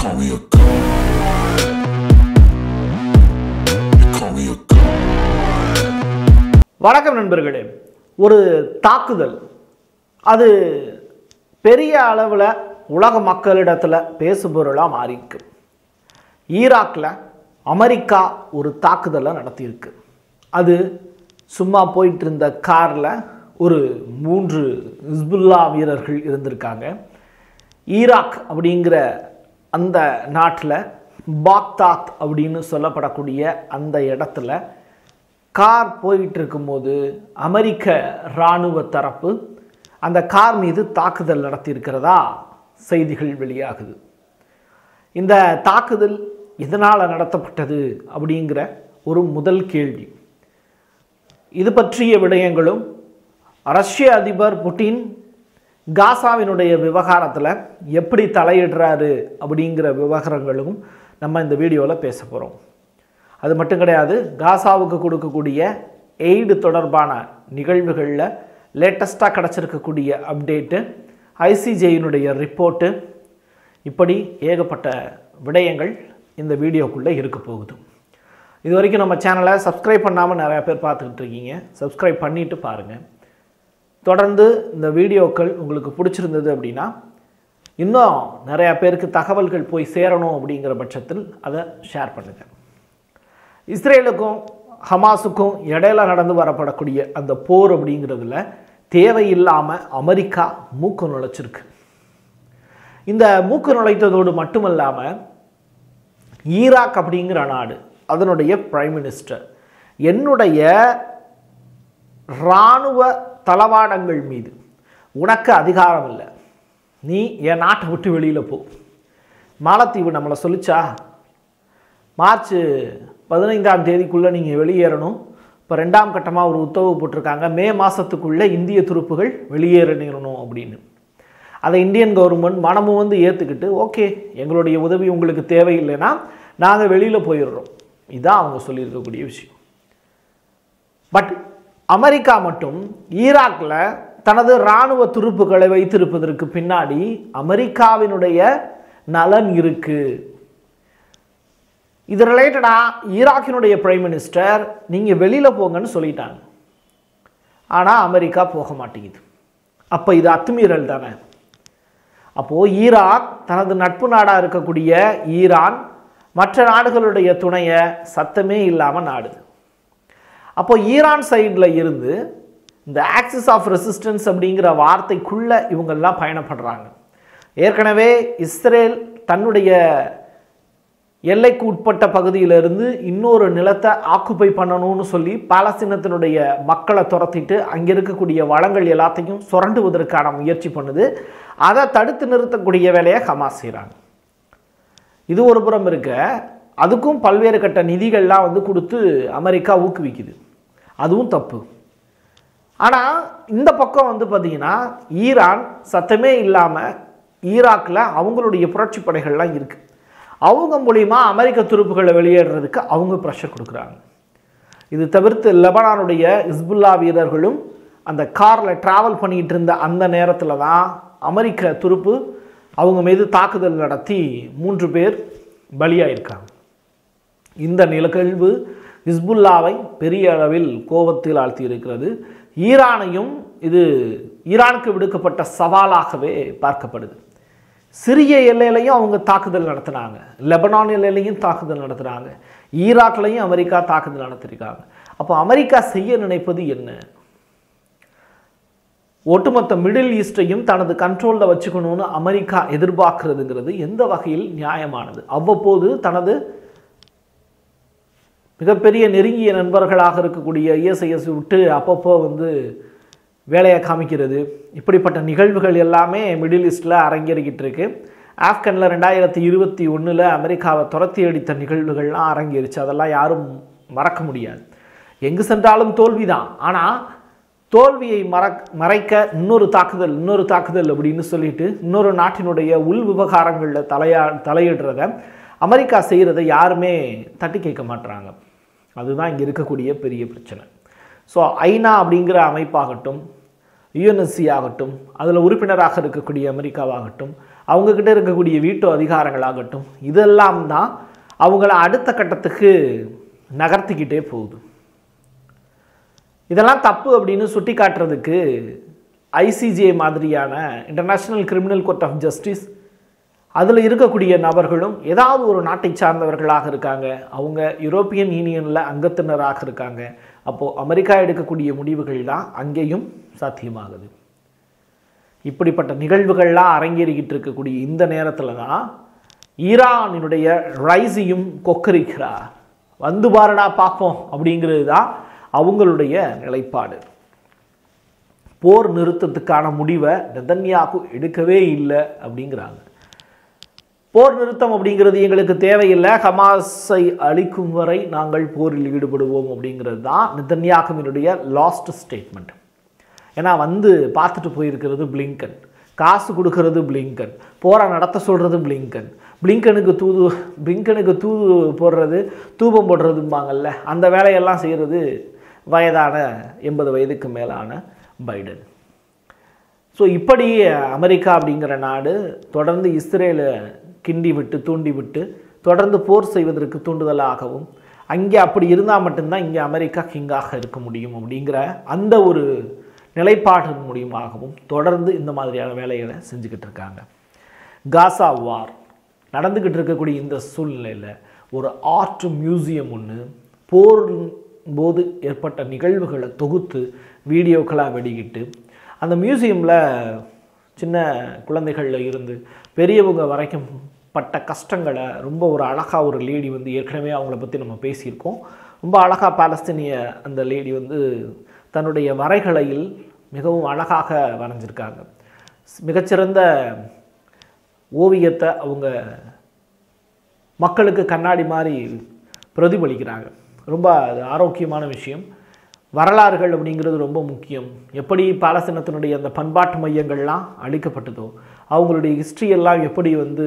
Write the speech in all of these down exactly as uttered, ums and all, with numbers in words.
call me a god. You call me a god. வணக்கம் நண்பர்களே. ஒரு தாக்குதல் அது பெரிய அளவில் உலக மக்களிடத்தில் பேசுபொருளாக மாறியிருக்கு. ஈராக்கில் அமெரிக்கா ஒரு தாக்குதலை நடத்தியிருக்கு. அது சும்மா போயிட்டு இருந்த காரில் ஒரு மூன்று ஹிஸ்புல்லா வீரர்கள் இருந்திருக்காங்க. ஈராக் அப்படிங்கிற அந்த நாட்டில் பாக்தாத் அப்படின்னு சொல்லப்படக்கூடிய அந்த இடத்துல கார் போயிட்டு இருக்கும்போது அமெரிக்க இராணுவ தரப்பு அந்த கார் மீது தாக்குதல் நடத்தியிருக்கிறதா செய்திகள் வெளியாகுது. இந்த தாக்குதல் எதனால் நடத்தப்பட்டது அப்படிங்கிற ஒரு முதல் கேள்வி. இது பற்றிய விடயங்களும் ரஷ்ய அதிபர் புட்டின் காசாவினுடைய விவகாரத்தில் எப்படி தலையிடுறாரு அப்படிங்கிற விவகாரங்களும் நம்ம இந்த வீடியோவில் பேச போகிறோம். அது மட்டும் கிடையாது, காசாவுக்கு கொடுக்கக்கூடிய எய்டு தொடர்பான நிகழ்வுகளில் லேட்டஸ்ட்டாக கிடச்சிருக்கக்கூடிய அப்டேட்டு, ஐசிஜேயினுடைய ரிப்போர்ட்டு, இப்படி ஏகப்பட்ட விடயங்கள் இந்த வீடியோக்குள்ளே இருக்க போகுது. இது வரைக்கும் நம்ம சேனலை சப்ஸ்கிரைப் பண்ணாமல் நிறையா பேர் பார்த்துக்கிட்டு இருக்கீங்க. சப்ஸ்கிரைப் பண்ணிவிட்டு பாருங்கள். தொடர்ந்து இந்த வீடியோக்கள் உங்களுக்கு பிடிச்சிருந்தது அப்படின்னா இன்னும் நிறையா பேருக்கு தகவல்கள் போய் சேரணும் அப்படிங்கிற பட்சத்தில் அதை ஷேர் பண்ணுங்கள். இஸ்ரேலுக்கும் ஹமாஸுக்கும் இடையில நடந்து வரப்படக்கூடிய அந்த போர் அப்படிங்கிறதுல தேவையில்லாமல் அமெரிக்கா மூக்கு நுழைச்சிருக்கு. இந்த மூக்கு நுழைத்ததோடு மட்டுமல்லாமல் ஈராக் அப்படிங்கிற நாடு அதனுடைய பிரைம் மினிஸ்டர் என்னுடைய இராணுவ தளவாடங்கள் மீது உனக்கு அதிகாரம் இல்லை, நீ என் நாட்டை விட்டு வெளியில் போ. மாலத்தீவு நம்மளை சொல்லிச்சா மார்ச் பதினைந்தாம் தேதிக்குள்ளே நீங்கள் வெளியேறணும். இப்போ ரெண்டாம் கட்டமாக ஒரு உத்தரவு போட்டிருக்காங்க, மே மாதத்துக்குள்ளே இந்திய துருப்புகள் வெளியேறணும் அப்படின்னு. அதை இந்தியன் கவர்மெண்ட் மனமும் வந்து ஏற்றுக்கிட்டு ஓகே எங்களுடைய உதவி உங்களுக்கு தேவையில்லைன்னா நாங்கள் வெளியில் போயிடுறோம். இதுதான் அவங்க சொல்லியிருக்கக்கூடிய விஷயம். பட் அமெரிக்கா மட்டும் ஈராக்கில் தனது இராணுவ துருப்புகளை வைத்திருப்பதற்கு பின்னாடி அமெரிக்காவினுடைய நலன் இருக்கு. இது ரிலேட்டடாக ஈராக்கினுடைய பிரைம் மினிஸ்டர் நீங்கள் வெளியில் போங்கன்னு சொல்லிட்டாங்க. ஆனால் அமெரிக்கா போக மாட்டேங்குது. அப்போ இது அத்துமீறல் தானே. அப்போது ஈராக் தனது நட்பு நாடாக இருக்கக்கூடிய ஈரான் மற்ற நாடுகளுடைய துணையை சத்தமே இல்லாமல் நாடுது. அப்போ ஈரான் சைடில் இருந்து இந்த ஆக்சிஸ் ஆஃப் ரெசிஸ்டன்ஸ் அப்படிங்கிற வார்த்தைக்குள்ளே இவங்கெல்லாம் பயணப்படுறாங்க. ஏற்கனவே இஸ்ரேல் தன்னுடைய எல்லைக்கு உட்பட்ட பகுதியிலிருந்து இன்னொரு நிலத்தை ஆக்குப்பை பண்ணணும்னு சொல்லி பாலஸ்தீனத்தினுடைய மக்களை துரத்திட்டு அங்கே இருக்கக்கூடிய வளங்கள் எல்லாத்தையும் சுரண்டுவதற்கான முயற்சி பண்ணுது. அதை தடுத்து நிறுத்தக்கூடிய வேலையை ஹமாஸ் செய்கிறாங்க. இது ஒரு புறம் இருக்க, அதுக்கும் பல்வேறு கட்ட நிதிகள்லாம் வந்து கொடுத்து அமெரிக்கா ஊக்குவிக்குது. அதுவும் தப்பு. ஆனால் இந்த பக்கம் வந்து பார்த்திங்கன்னா ஈரான் சத்தமே இல்லாமல் ஈராக்கில் அவங்களுடைய புரட்சி படைகள்லாம் இருக்குது. அவங்க மூலிமா அமெரிக்க துருப்புகளை வெளியேறதுக்கு அவங்க ப்ரெஷர் கொடுக்குறாங்க. இது தவிர்த்து லெபனானுடைய ஹிஸ்புல்லா வீரர்களும் அந்த காரில் ட்ராவல் பண்ணிகிட்டு இருந்த அந்த நேரத்தில் தான் அமெரிக்க துருப்பு அவங்க மீது தாக்குதல் நடத்தி மூன்று பேர் பலியாயிருக்காங்க. இந்த நிகழ்வு ஹிஸ்புல்லாவை பெரிய அளவில் கோபத்தில் ஆழ்த்தி இருக்கிறது. ஈரானையும் இது ஈரானுக்கு விடுக்கப்பட்ட சவாலாகவே பார்க்கப்படுது. சிறிய எல்லையிலையும் அவங்க தாக்குதல் நடத்துனாங்க, லெபனான் எல்லையிலையும் தாக்குதல் நடத்துகிறாங்க, ஈராக்லையும் அமெரிக்கா தாக்குதல் நடத்திருக்காங்க. அப்போ அமெரிக்கா செய்ய நினைப்பது என்ன? ஒட்டுமொத்த மிடில் ஈஸ்டையும் தனது கண்ட்ரோலில் வச்சுக்கணும்னு அமெரிக்கா எதிர்பார்க்கிறதுங்கிறது எந்த வகையில் நியாயமானது? அவ்வப்போது தனது மிகப்பெரிய நெருங்கிய நண்பர்களாக இருக்கக்கூடிய ஐஎஸ்ஐஎஸ் விட்டு அப்பப்போ வந்து வேலையை காமிக்கிறது, இப்படிப்பட்ட நிகழ்வுகள் எல்லாமே மிடில் ஈஸ்டில் அரங்கேறிக்கிட்டு இருக்கு. ஆப்கனில் ரெண்டாயிரத்தி இருபத்தி ஒன்றில் அமெரிக்காவை துரத்தி அடித்த நிகழ்வுகள்லாம் அரங்கேறிச்சு. அதெல்லாம் யாரும் மறக்க முடியாது. எங்கு சென்றாலும் தோல்வி தான். ஆனால் தோல்வியை மறக் மறைக்க இன்னொரு தாக்குதல் இன்னொரு தாக்குதல் அப்படின்னு சொல்லிட்டு இன்னொரு நாட்டினுடைய உள் விவகாரங்களில் தலையா தலையிடுறத அமெரிக்கா செய்கிறத யாருமே தட்டி கேட்க மாட்டுறாங்க. அதுதான் இங்கே இருக்கக்கூடிய பெரிய பிரச்சனை. ஸோ ஐநா அப்படிங்கிற அமைப்பாகட்டும், யுஎன்எஸ்சி ஆகட்டும், அதில் உறுப்பினராக இருக்கக்கூடிய அமெரிக்காவாகட்டும், அவங்கக்கிட்ட இருக்கக்கூடிய வீட்டு அதிகாரங்களாகட்டும், இதெல்லாம் தான் அவங்கள அடுத்த கட்டத்துக்கு நகர்த்திக்கிட்டே போகுது. இதெல்லாம் தப்பு அப்படின்னு சுட்டி காட்டுறதுக்கு ஐசிஜே மாதிரியான international criminal court of justice, அதில் இருக்கக்கூடிய நபர்களும் ஏதாவது ஒரு நாட்டை சார்ந்தவர்களாக இருக்காங்க, அவங்க யூரோப்பியன் யூனியனில் அங்கத்தினராக இருக்காங்க. அப்போது அமெரிக்கா எடுக்கக்கூடிய முடிவுகள் தான் அங்கேயும் சாத்தியமாகுது. இப்படிப்பட்ட நிகழ்வுகள்லாம் அரங்கேறிக்கிட்டு இருக்கக்கூடிய இந்த நேரத்தில் தான் ஈரானினுடைய ரைஸையும் கொக்கரிக்கிறார். வந்து பாருடா பார்ப்போம் அப்படிங்கிறது தான் அவங்களுடைய நிலைப்பாடு. போர் நிறுத்தத்துக்கான முடிவை நெதன்யாகு எடுக்கவே இல்லை அப்படிங்கிறாங்க. போர் நிறுத்தம் அப்படிங்கிறது எங்களுக்கு தேவையில்லை, ஹமாஸை அழிக்கும் வரை நாங்கள் போரில் ஈடுபடுவோம் அப்படிங்கிறது தான் நெதன்யாகுவினுடைய லாஸ்ட் ஸ்டேட்மெண்ட். ஏன்னா வந்து பார்த்துட்டு போயிருக்கிறது பிளிங்கன், காசு கொடுக்கறது பிளிங்கன், போரை நடத்த சொல்கிறது பிளிங்கன், பிளிங்கனுக்கு தூது பிளிங்கனுக்கு தூது போடுறது தூபம் போடுறதும்பாங்கல்ல, அந்த வேலையெல்லாம் செய்கிறது வயதான எண்பது வயதுக்கு மேலான பைடன். ஸோ இப்படி அமெரிக்கா அப்படிங்கிற நாடு தொடர்ந்து இஸ்ரேலை கிண்டி விட்டு தூண்டி விட்டு தொடர்ந்து போர் செய்வதற்கு தூண்டுதலாகவும், அங்கே அப்படி இருந்தால் மட்டும்தான் இங்கே அமெரிக்கா கிங்காக இருக்க முடியும் அப்படிங்கிற அந்த ஒரு நிலைப்பாடு மூலியமாகவும் தொடர்ந்து இந்த மாதிரியான வேலைகளை செஞ்சுக்கிட்டு இருக்காங்க. காசா வார் நடந்துக்கிட்டு இருக்கக்கூடிய இந்த சூழ்நிலையில் ஒரு ஆர்ட் மியூசியம் ஒன்று போர் போது ஏற்பட்ட நிகழ்வுகளை தொகுத்து வீடியோக்களாக வெளியிட்டு, அந்த மியூசியமில் சின்ன குழந்தைகளில் இருந்து பெரியவங்க வரைக்கும் பட்ட கஷ்டங்களை ரொம்ப ஒரு அழகாக ஒரு லேடி வந்து, ஏற்கனவே அவங்கள பற்றி நம்ம பேசியிருக்கோம், ரொம்ப அழகாக பாலஸ்தீனிய அந்த லேடி வந்து தன்னுடைய வரைகலையில் மிகவும் அழகாக வரைஞ்சிருக்காங்க. மிகச்சிறந்த ஓவியத்தை அவங்க மக்களுக்கு கண்ணாடி மாதிரி பிரதிபலிக்கிறாங்க. ரொம்ப ஆரோக்கியமான விஷயம். வரலாறுகள் அப்படிங்கிறது ரொம்ப முக்கியம். எப்படி பாலஸ்தீனத்தினுடைய அந்த பண்பாட்டு மையங்கள்லாம் அழிக்கப்பட்டதோ, அவங்களுடைய ஹிஸ்ட்ரியெல்லாம் எப்படி வந்து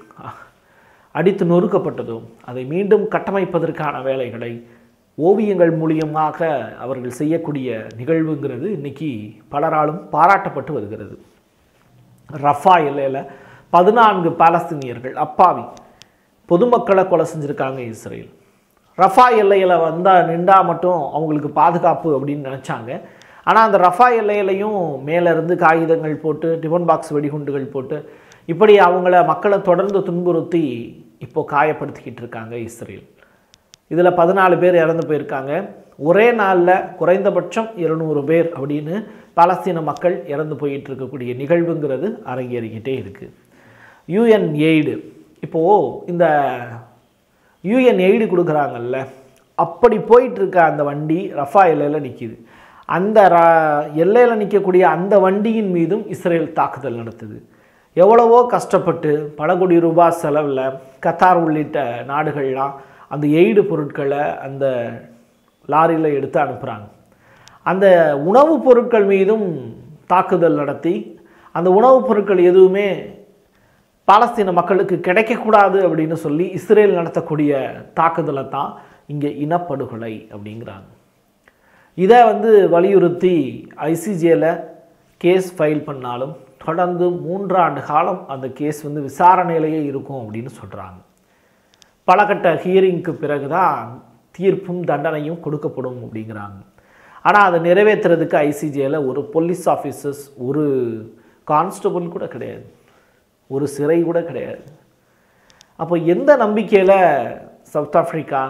அடித்து நொறுக்கப்பட்டதோ, அதை மீண்டும் கட்டமைப்பதற்கான வேலைகளை ஓவியங்கள் மூலியமாக அவர்கள் செய்யக்கூடிய நிகழ்வுங்கிறது இன்றைக்கி பலராலும் பாராட்டப்பட்டு வருகிறது. ரஃபா எல்லையில் பதினான்கு பாலஸ்தீனியர்கள் அப்பாவி பொதுமக்களை கொலை செஞ்சுருக்காங்க இஸ்ரேல். ரஃபா எல்லையில் வந்தால் நின்றா மட்டும் அவங்களுக்கு பாதுகாப்பு அப்படின்னு நினச்சாங்க. ஆனால் அந்த ரஃபா எல்லையிலையும் மேலேருந்து காகிதங்கள் போட்டு, டிஃபன் பாக்ஸ் வெடிகுண்டுகள் போட்டு, இப்படி அவங்கள மக்களை தொடர்ந்து துன்புறுத்தி இப்போது காயப்படுத்திக்கிட்டு இருக்காங்க இஸ்ரேல். இதில் பதினாலு பேர் இறந்து போயிருக்காங்க. ஒரே நாளில் குறைந்தபட்சம் இருநூறு பேர் அப்படின்னு பாலஸ்தீன மக்கள் இறந்து போயிட்டு இருக்கக்கூடிய நிகழ்வுங்கிறது அரங்கேறிக்கிட்டே இருக்குது. யூஎன் எய்டு இப்போது இந்த யூஎன் எய்டு கொடுக்குறாங்கல்ல, அப்படி போயிட்டுருக்க அந்த வண்டி ரஃபா எல்லையில் நிற்கிது. அந்த ர எல்லையில் நிற்கக்கூடிய அந்த வண்டியின் மீதும் இஸ்ரேல் தாக்குதல் நடத்துது. எவ்வளவோ கஷ்டப்பட்டு பல கோடி ரூபாய் செலவில் கத்தார் உள்ளிட்ட நாடுகள்லாம் அந்த எய்டு பொருட்களை அந்த லாரியில் எடுத்து அனுப்புகிறாங்க. அந்த உணவுப் பொருட்கள் மீதும் தாக்குதல் நடத்தி, அந்த உணவுப் பொருட்கள் எதுவுமே பாலஸ்தீன மக்களுக்கு கிடைக்கக்கூடாது அப்படின்னு சொல்லி இஸ்ரேல் நடத்தக்கூடிய தாக்குதலை தான் இங்கே இனப்படுகொலை அப்படிங்கிறாங்க. இதை வந்து வலியுறுத்தி ஐசிஜேல கேஸ் ஃபைல் பண்ணாலும் தொடர்ந்து மூன்றாண்டு காலம் அந்த கேஸ் வந்து விசாரணையிலேயே இருக்கும் அப்படின்னு சொல்கிறாங்க. பல கட்ட ஹியரிங்க்கு பிறகு தான் தீர்ப்பும் தண்டனையும் கொடுக்கப்படும் அப்படிங்கிறாங்க. ஆனால் அதை நிறைவேற்றுறதுக்கு ஐசிஜேல ஒரு போலீஸ் ஆஃபீஸர்ஸ், ஒரு கான்ஸ்டபிள் கூட கிடையாது, ஒரு சிறை கூட கிடையாது. அப்போ எந்த நம்பிக்கையில் சவுத் ஆஃப்ரிக்கா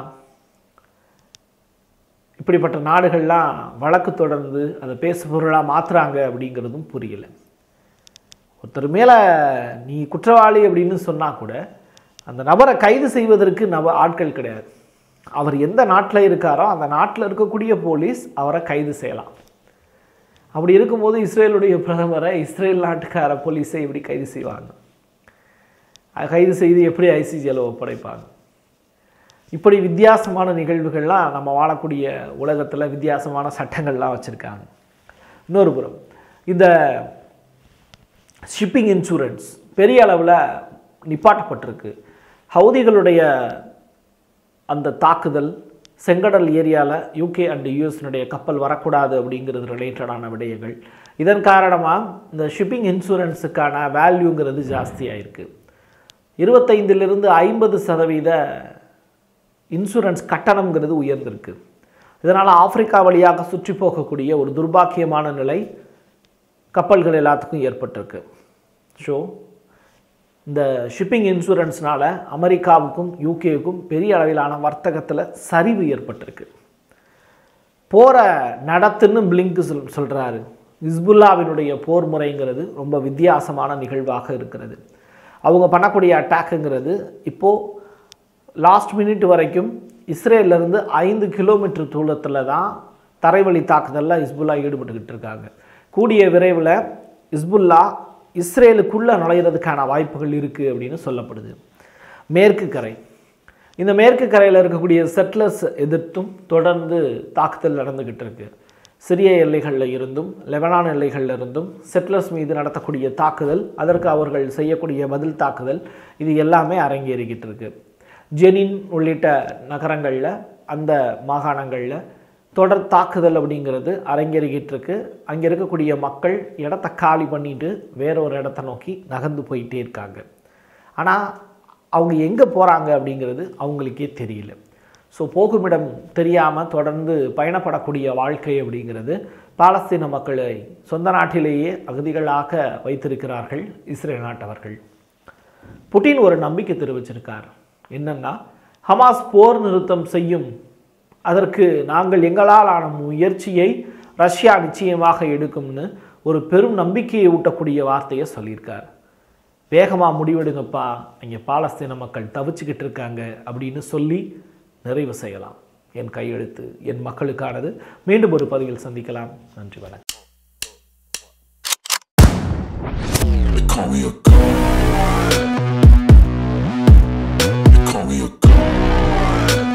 இப்படிப்பட்ட நாடுகள்லாம் வழக்கு தொடர்ந்து அதை பேசுபொருளாக மாற்றுறாங்க அப்படிங்கிறதும் புரியலை. ஒருத்தர் மேலே நீ குற்றவாளி அப்படின்னு சொன்னால் கூட அந்த நபரை கைது செய்வதற்கு நப ஆட்கள் கிடையாது. அவர் எந்த நாட்டில் இருக்காரோ அந்த நாட்டில் இருக்கக்கூடிய போலீஸ் அவரை கைது செய்யலாம். அப்படி இருக்கும்போது இஸ்ரேலுடைய பிரதமரை இஸ்ரேல் நாட்டுக்கார போலீஸை எப்படி கைது செய்வாங்க? கைது செய்து எப்படி ஐசிஜியில் ஒப்படைப்பாங்க? இப்படி வித்தியாசமான நிகழ்வுகள்லாம் நம்ம வாழக்கூடிய உலகத்தில் வித்தியாசமான சட்டங்கள்லாம் வச்சுருக்காங்க. இன்னொரு புறம் இந்த ஷிப்பிங் இன்சூரன்ஸ் பெரிய அளவில் நிப்பாட்டப்பட்டிருக்கு. ஹவுதிகளுடைய அந்த தாக்குதல் செங்கடல் ஏரியாவில் யூகே அண்ட் யூஎஸ்னுடைய கப்பல் வரக்கூடாது அப்படிங்கிறது ரிலேட்டடான விடயங்கள். இதன் காரணமாக இந்த ஷிப்பிங் இன்சூரன்ஸுக்கான வேல்யூங்கிறது ஜாஸ்தியாக இருக்குது. இருபத்தைந்திலிருந்து ஐம்பது சதவீத இன்சூரன்ஸ் கட்டணங்கிறது உயர்ந்திருக்கு. இதனால் ஆப்பிரிக்கா வழியாக சுற்றி போகக்கூடிய ஒரு துர்பாக்கியமான நிலை கப்பல்கள் எல்லாத்துக்கும் ஏற்பட்டிருக்கு. ஸோ இந்த ஷிப்பிங் இன்சூரன்ஸ்னால் அமெரிக்காவுக்கும் யூகேவுக்கும் பெரிய அளவிலான வர்த்தகத்தில் சரிவு ஏற்பட்டிருக்கு. போகிற நடத்துன்னு பிளிங்கு சொல் சொல்கிறாரு. ஹிஸ்புல்லாவினுடைய போர் முறைங்கிறது ரொம்ப வித்தியாசமான நிகழ்வாக இருக்கிறது. அவங்க பண்ணக்கூடிய அட்டாக்குங்கிறது இப்போது லாஸ்ட் மினிட் வரைக்கும் இஸ்ரேலிருந்து ஐந்து கிலோமீட்டர் தூரத்தில் தான் தரைவழி தாக்குதலில் ஹிஸ்புல்லா ஈடுபட்டுக்கிட்டு இருக்காங்க. கூடிய விரைவில் ஹிஸ்புல்லா இஸ்ரேலுக்குள்ளே நுழையிறதுக்கான வாய்ப்புகள் இருக்குது அப்படின்னு சொல்லப்படுது. மேற்கு கரை, இந்த மேற்கு கரையில் இருக்கக்கூடிய செட்டிலர்ஸ் எதிர்த்தும் தொடர்ந்து தாக்குதல் நடந்துக்கிட்டு இருக்கு. சிரிய எல்லைகளில் இருந்தும் லெபனான் எல்லைகளில் இருந்தும் செட்டிலர்ஸ் மீது நடத்தக்கூடிய தாக்குதல், அதற்கு அவர்கள் செய்யக்கூடிய பதில் தாக்குதல், இது எல்லாமே அரங்கேறிக்கிட்டு இருக்கு. ஜெனின் உள்ளிட்ட நகரங்களில், அந்த மாகாணங்களில் தொடர் தாக்குதல் அப்படிங்கிறது அரங்கேறிக்கிட்டு இருக்கு. அங்கே இருக்கக்கூடிய மக்கள் இடத்த காலி பண்ணிட்டு வேற ஒரு இடத்த நோக்கி நகர்ந்து போயிட்டே இருக்காங்க. ஆனால் அவங்க எங்கே போகிறாங்க அப்படிங்கிறது அவங்களுக்கே தெரியல. ஸோ போகுமிடம் தெரியாமல் தொடர்ந்து பயணப்படக்கூடிய வாழ்க்கை அப்படிங்கிறது பாலஸ்தீன மக்களை சொந்த நாட்டிலேயே அகதிகளாக வைத்திருக்கிறார்கள் இஸ்ரேல் நாட்டவர்கள். புட்டின் ஒரு நம்பிக்கை தெரிவிச்சிருக்கார். என்னன்னா, ஹமாஸ் போர் நிறுத்தம் செய்யும், அதற்கு நாங்கள் எங்களால் ஆன முயற்சியை ரஷ்யா நிச்சயமாக எடுக்கும்னு ஒரு பெரும் நம்பிக்கையை ஊட்டக்கூடிய வார்த்தையை சொல்லியிருக்கார். வேகமாக முடிவெடுங்கப்பா, இங்கே பாலஸ்தீன மக்கள் தவிச்சுக்கிட்டு இருக்காங்க அப்படின்னு சொல்லி நிறைவு செய்யலாம். என் கையெழுத்து என் மக்களுக்கானது. மீண்டும் ஒரு பதிவில் சந்திக்கலாம். நன்றி, வணக்கம்.